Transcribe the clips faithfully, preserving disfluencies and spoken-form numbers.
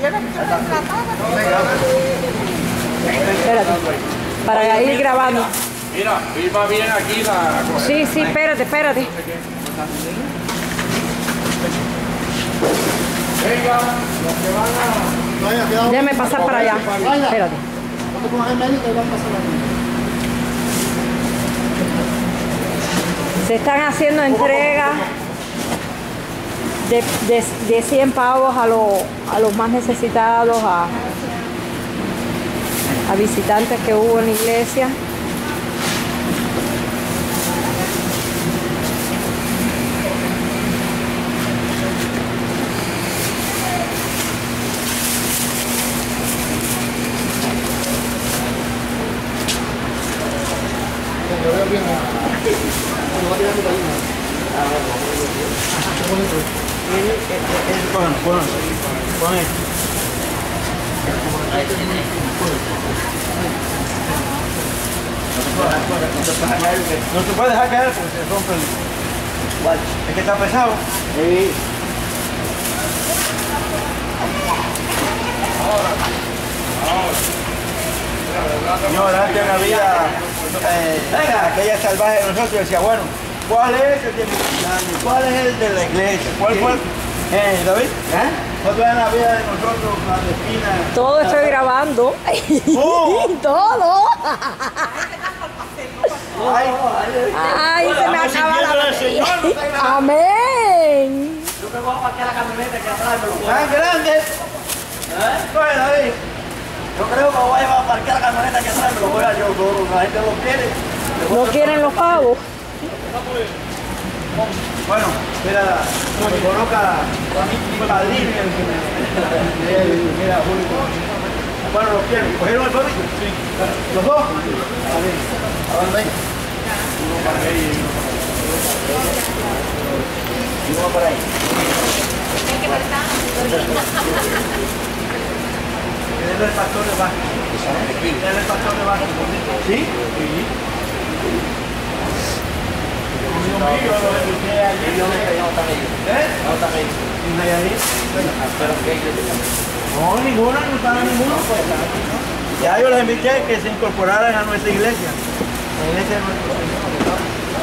Espérate, para ir grabando. Mira, viva bien aquí la... Sí, sí, espérate, espérate. Venga, los que van a... Déjame pasar para allá. Espérate. Se están haciendo entregas de, de, de cien pavos a, lo, a los más necesitados, a, a visitantes que hubo en la iglesia. Pon, pon, pon esto. No se puede dejar caer porque se rompe el... Es que está pesado. Sí. Señor, antes había eh, aquella salvaje de nosotros decía, bueno, ¿cuál es el de mi cumpleaños? ¿Cuál es el de la iglesia? ¿Cuál fue? Eh, David, ¿eh? ¿Cuál fue la vida de nosotros, la de Espina? Todo estoy grabando. Oh. Todo. Ay, Ay, se me acaba la batería. Amén. Yo me voy a parquear la camioneta que atrás me lo voy a... ¿Tan grande? ¿Eh? Pues, David. Yo creo que me voy a llevar a parquear la camioneta que atrás me lo voy a yo. La gente lo quiere. No quieren los pavos. Bueno, mira, me coloca mi padrino y el que me... Mira, Julio. Bueno, los quiero. ¿Cogieron el pavito? Sí. ¿Los dos? A ver. Ahora ven. Uno para ahí y uno para ahí. Y uno para ahí. Él es el pastor de Vasco. Él es el pastor de Vasco. ¿Sí? Sí. Dios mío, lo invité ayer. Yo no sé, no están ellos. ¿Eh? No están ellos. ¿Y Nayarit? Pero que ellos están. No, ninguno, no estaba ninguno. Ya yo les invité que se incorporaran a nuestra iglesia. La iglesia de nuestro Señor.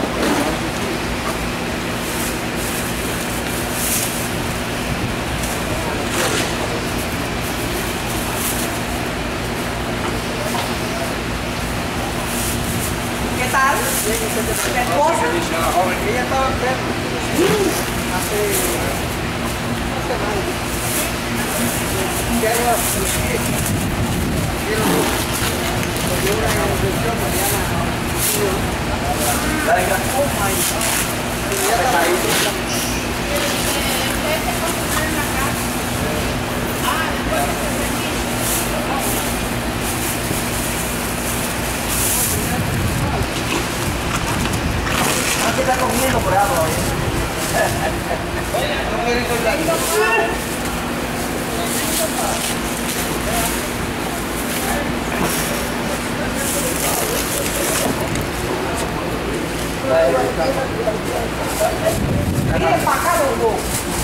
¿Qué tal? ¿Qué esposa? Ella estaba enferma. Hace... hace mal. Ya iba a surgir. Quiero dio una infección mañana. Oh my ¿Qué está comiendo por agua? Mire para acá, los dos.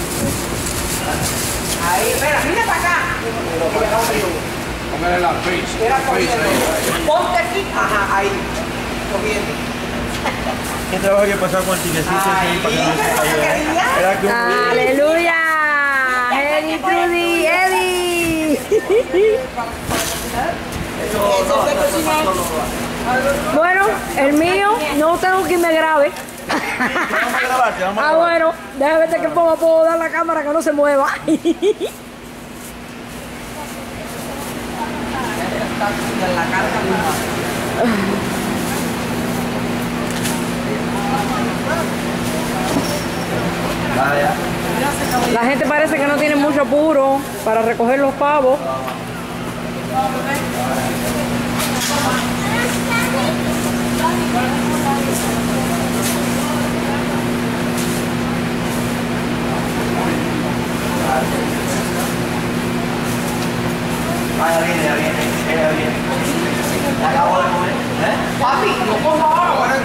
Ahí, espera, mire para acá. Póngale la face. Era Face comiendo. ahí. Ponte aquí. Ajá, ahí. Comiendo. ¿Qué trabajo hay que pasar con el tiquecito? Ay, Era que un... Aleluya. Eddie, Trudy, Eddie. Bueno, el mío no tengo que me grabe. Vamos a grabarte, vamos a Ah, grabar. bueno, déjame ver que puedo, puedo dar la cámara que no se mueva. La carga La gente parece que no tiene mucho apuro para recoger los pavos. Vaya, viene, ya viene, ya viene. Ya acabo de comer. ¿Eh? Papi, no cojo ahora.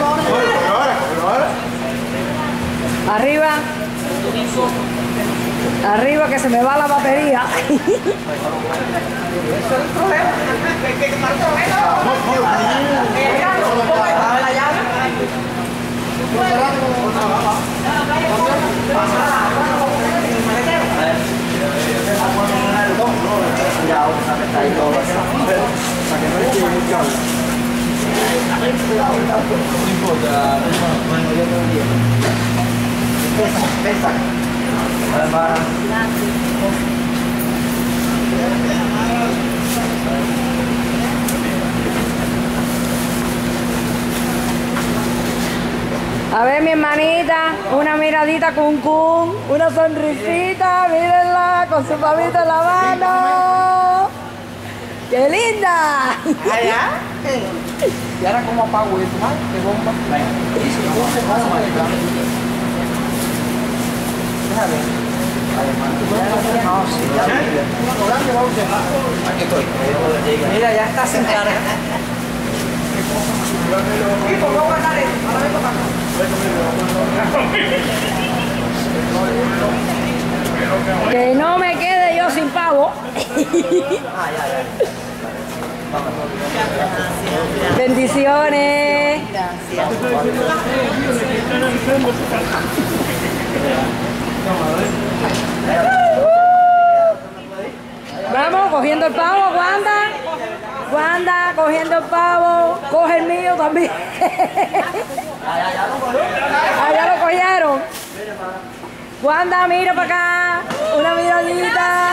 Ahora, ahora. Arriba. Arriba que se me va la batería. A ver, mi hermanita, una miradita con cum, una sonrisita, mírenla, con su pavito en la mano. ¡Qué linda! Allá. Y ahora cómo apago esto, ¿más? ¿Qué bomba? Aquí estoy. Mira, ya está sin carga. ¿Y por qué voy a ganar esto? Ahora me toca. Que no me quede yo sin pavo. Bendiciones. Vamos, cogiendo el pavo, Wanda. Wanda, cogiendo el pavo. Coge el mío también. Allá lo cogieron. Wanda, mira para acá. Una miradita.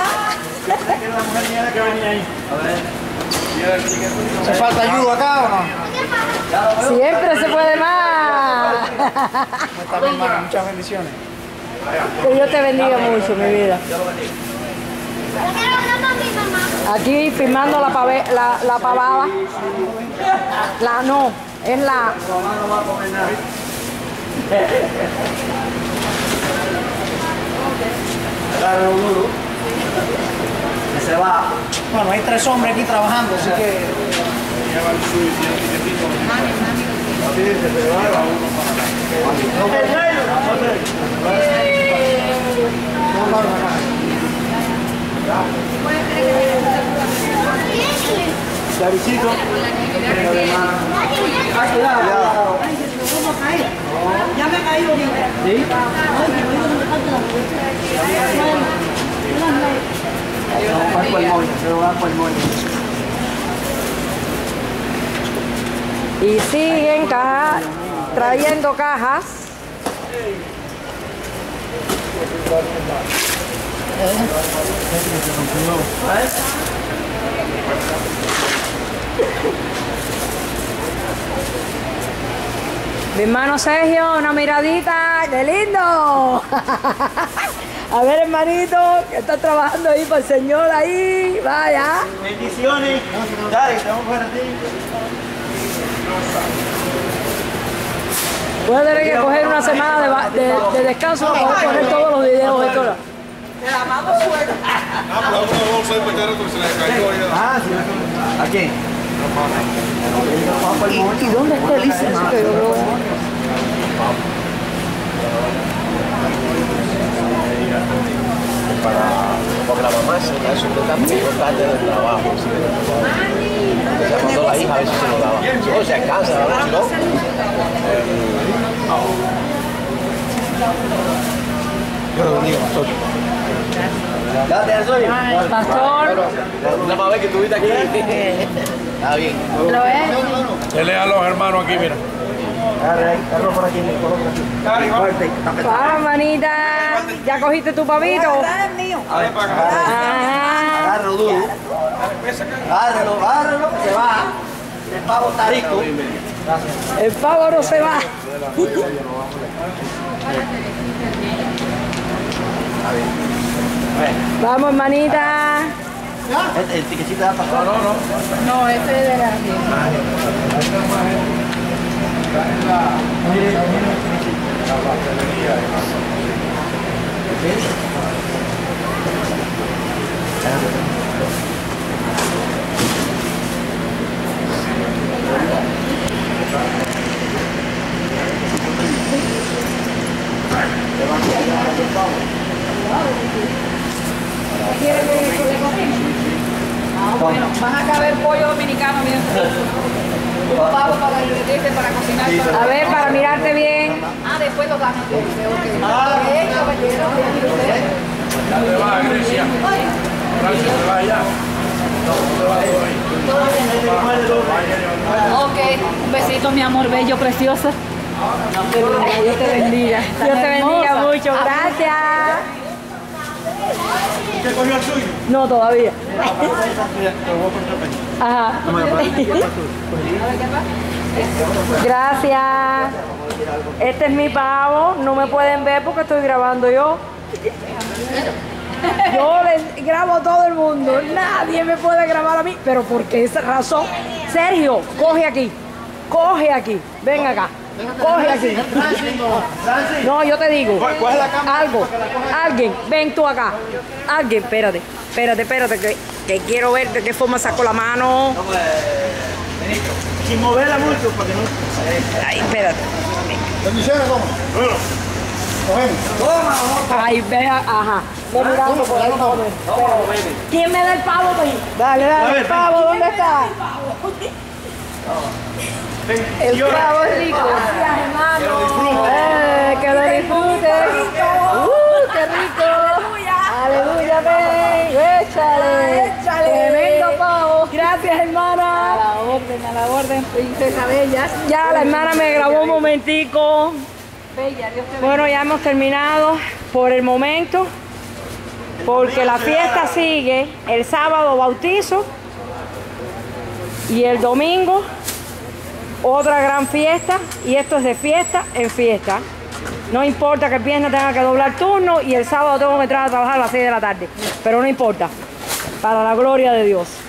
¿Se falta ayuda acá o no? Siempre se puede más. Está bien, hermano. Muchas bendiciones. Que Dios te bendiga mucho, mi vida. Aquí filmando la, pave, la, la pavada. La no, es la... Agarra un duro. Que se va. Bueno, hay tres hombres aquí trabajando, así que... Davidcito. Ya me ha caído bien. ¿Sí? Se lo va por el moño, se lo va por el moño. Y siguen caja, trayendo cajas. Mi hermano Sergio, una miradita, ¡qué lindo! A ver, hermanito, que está trabajando ahí para el Señor ahí, vaya. Bendiciones. Dale, estamos para ti. Voy a tener que coger una semana de, va- de, de descanso para poder poner todos los videos de todo. Te la mando suelta. Ah, sí. ¿A quién? ¿Y dónde está Elísima? Que yo veo. Porque la mamá se da su cuenta muy importante del trabajo. ¿Sí? Ya cuando la hija a veces se lo daba. Si no, se alcanza, ¿verdad? Si no. Yo lo bendiga, pastor. Gracias, soy. Pastor, La más vez que estuviste aquí. Está bien. ¿lo ves? Dele a los hermanos aquí, mira. Agarra ahí, agarra por aquí, por aquí. Fuerte. Vamos, hermanita. ¿Ya cogiste tu pavito? Agarra el mío. Ajá. Agárralo duro. Agárralo, agárralo, que se va. El pavo está rico. El pavo no se va. Vamos, hermanita. El, el tiquecito da pastor. No, no. No, este es de la... Levanta. bueno. Van a caber pollo dominicano bien rico. Un pavo para ingredientes para cocinar. Para... A ver, para mirarte bien. Ah, después lo dan. Ah, Ya te vas, Grecia. Gracias, te vas ya. Ok, un besito, mi amor bello, preciosa. Dios te bendiga. Dios te bendiga mucho, gracias. ¿Usted cogió el suyo? No, todavía. Ajá. Gracias. Este es mi pavo. No me pueden ver porque estoy grabando yo. Yo les grabo a todo el mundo. Nadie me puede grabar a mí. Pero ¿por qué esa razón? Sergio, coge aquí. Coge aquí. Ven acá. Coge aquí. No, yo te digo. Algo. Alguien. Ven tú acá. Alguien. Espérate. Espérate, espérate. Que, que quiero ver de qué forma saco la mano. Sin moverla mucho para que no... Ay, espérate. Bendiciones, toma. Bueno. Ay, vea, ajá. Ve mirando por ahí. ¿Quién me da el pavo, pues? Dale, dale, el pavo, ¿dónde está? El pavo es rico. Gracias, hermano. Eh, que lo disfrutes. Uh, qué rico. Aleluya, ven. Échale. Échale. Tremendo pavo. Gracias, hermana. A la orden, a la orden, princesa bella. Ya la hermana me grabó un momentico. Bella, Dios te bueno, ya hemos terminado por el momento, porque la fiesta sigue. El sábado bautizo y el domingo otra gran fiesta, y esto es de fiesta en fiesta. No importa que el viernes tenga que doblar turno y el sábado tengo que entrar a trabajar a las seis de la tarde, pero no importa, para la gloria de Dios.